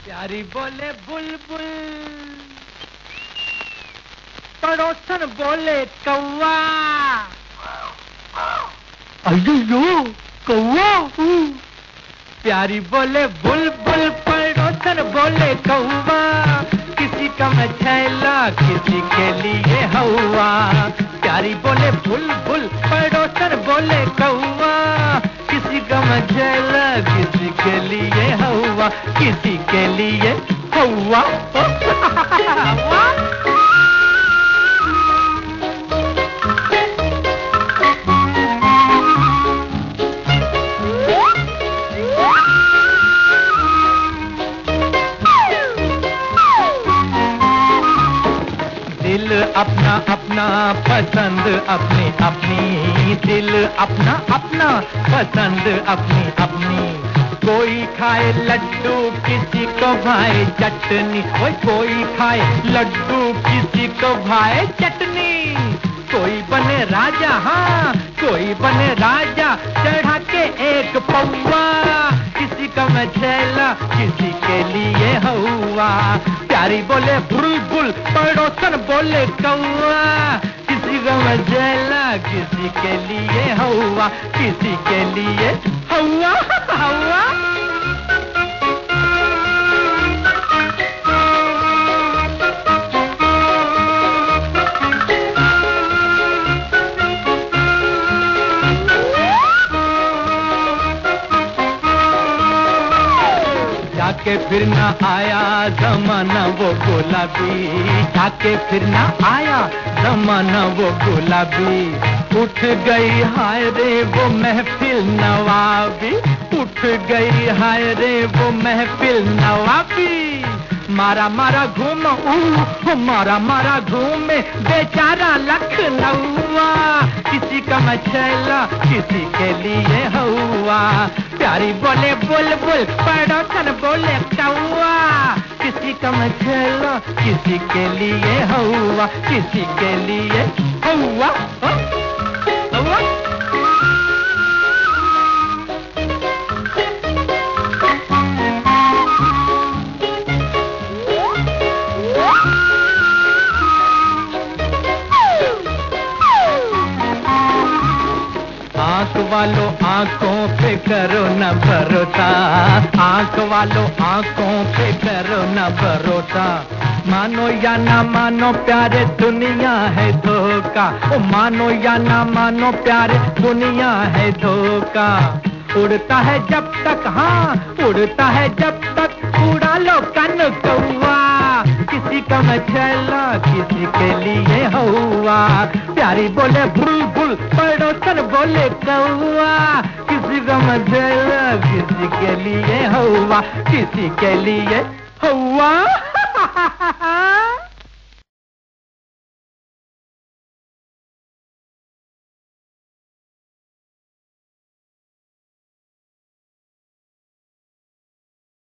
प्यारी बोले बुलबुल, पड़ोसन बोले कौवा। अयो कौवा। प्यारी बोले बुलबुल, पड़ोसन बोले कौवा। किसी का मैं छैला, किसी के लिए हवा। प्यारी बोले बुलबुल, पड़ोसन बोले कौवा। किसी का मैं छैला, किसी के लिए हवा, किसी के लिए हवा। दिल अपना अपना, पसंद अपनी अपनी। दिल अपना अपना, पसंद अपनी अपनी। कोई खाए लड्डू, किसी को भाए चटनी। ओए कोई खाए लड्डू, किसी को भाए चटनी। कोई बने राजा, हाँ कोई बने राजा, चढ़ा के एक पौवा। किसी का मैं छैला, किसी के लिए हवा। प्यारी बोले बुलबुल, पड़ोसन बोले कौवा। किसी का मैं छैला, किसी के लिए हवा, किसी के लिए हवा। हवा जाके फिर ना आया जमाना वो गुलाबी। जाके फिर ना आया जमाना वो गुलाबी। उठ गई हाय रे वो महफिल नवाबी। उठ गई हाय रे वो महफिल नवाबी। मारा मारा घूम, मारा मारा घूमे बेचारा लखनऊआ। किसी का मैं छैला, किसी के लिए हवा। प्यारी बोले बुलबुल, पड़ोसन बोले कौवा। किसी का मैं छैला, किसी के लिए हवा, किसी के लिए हवा। हवा आँख वालों आँखों पे करो न भरोसा। आँख वालों आँखों पे करो न भरोसा। मानो या ना मानो प्यारे, दुनिया है धोखा। ओ मानो या ना मानो प्यारे, दुनिया है धोखा। उड़ता है जब तक, हाँ उड़ता है जब तक, उड़ा लो कन कौवा। किसी का मैं छैला, किसी के लिए हवा। प्यारी बोले बुलबुल, पड़ोसन बोले कौवा। किसी का मैं छैला, किसी के लिए हवा, किसी के लिए हवा।